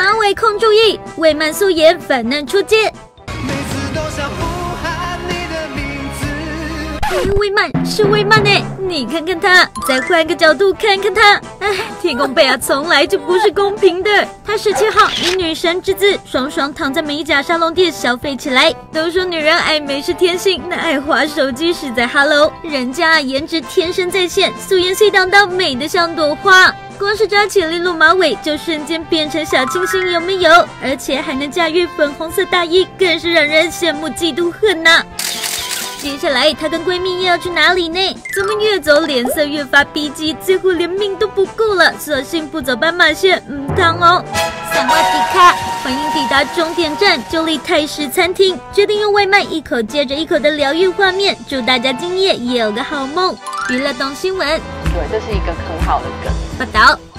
马尾控注意，未满素颜反嫩出街。魏曼是魏曼哎，你看看她，再换个角度看看她，哎，天公贝啊，从来就不是公平的。她17号以女神之姿，双双躺在美甲沙龙店消费起来。都说女人爱美是天性，那爱滑手机是在 Hello， 人家颜值天生在线，素颜细当当，美得像朵花。光是扎起利落马尾，就瞬间变成小清新，有没有？而且还能驾驭粉红色大衣，更是让人羡慕嫉妒恨呐。接下来，她跟闺蜜又要去哪里呢？怎么越走脸色越发逼急，最后连命都不顾了，索性不走斑马线，汤哦。萨瓦迪卡，欢迎抵达终点站，就离泰式餐厅，决定用外卖一口接着一口的疗愈画面，祝大家今夜也有个好梦。娱乐动新闻， 对，这是一个很好的梗。 报道。